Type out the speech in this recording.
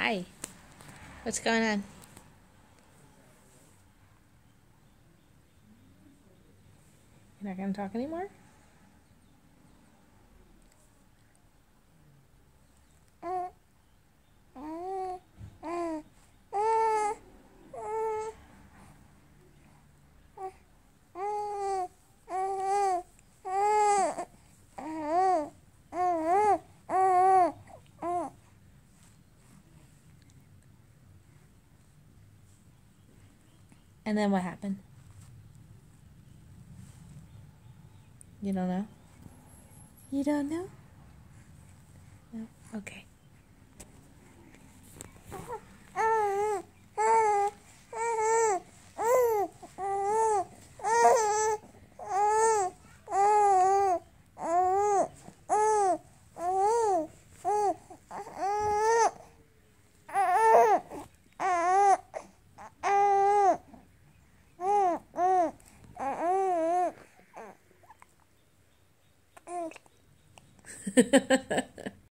Hi. What's going on? You're not going to talk anymore? And then what happened? You don't know? You don't know? No? Okay.